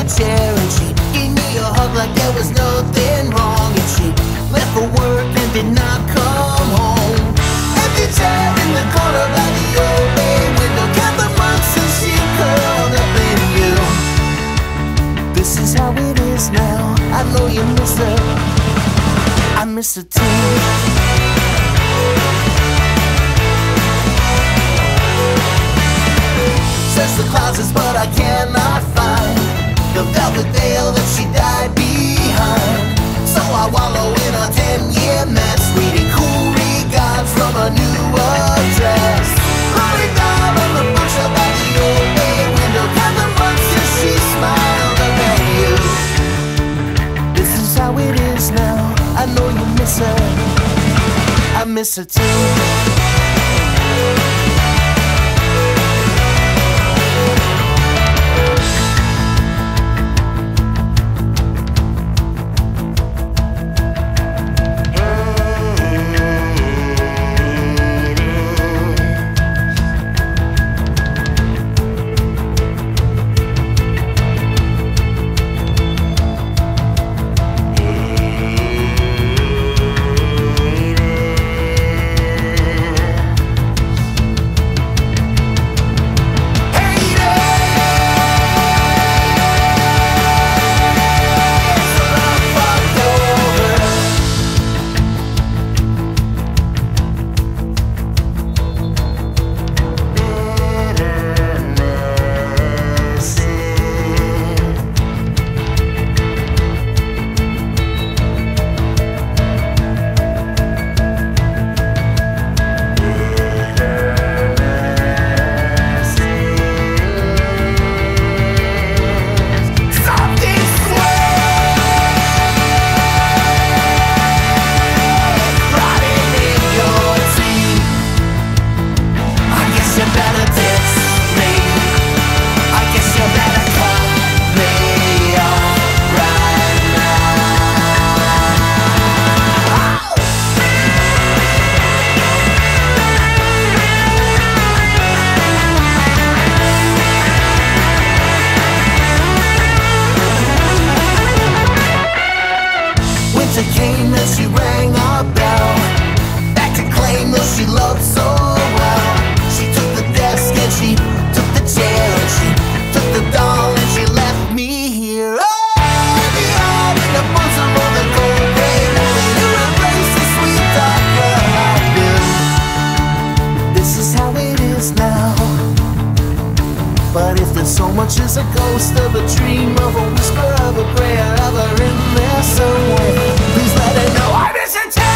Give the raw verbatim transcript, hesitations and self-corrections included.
chair and she gave me a hug like there was nothing wrong. And she left for work and did not come home. Empty chair in the corner by the old bay window, count the months since she curled up in you. This is how it is now. I know you miss her, I miss her too. Search the closets but I cannot find the velvet veil that she died behind. So I wallow in a ten-year mess, reading cool regards from a new address. Rolling down on the bookshelf by the old bay window, count the months since she smiled up at you. This is how it is now. I know you miss her, I miss her too. Came and she rang our bell, back to claim that she loved so well. She took the desk and she took the chair and she took the doll and she left me here. Oh, the arm in the bosom of the cold gray morning to replace the sweet dark girl I knew. This is how it is now. But if there's so much as a ghost of a dream, of a whisper, of a prayer, of her in there somewhere, please let her know I miss her too.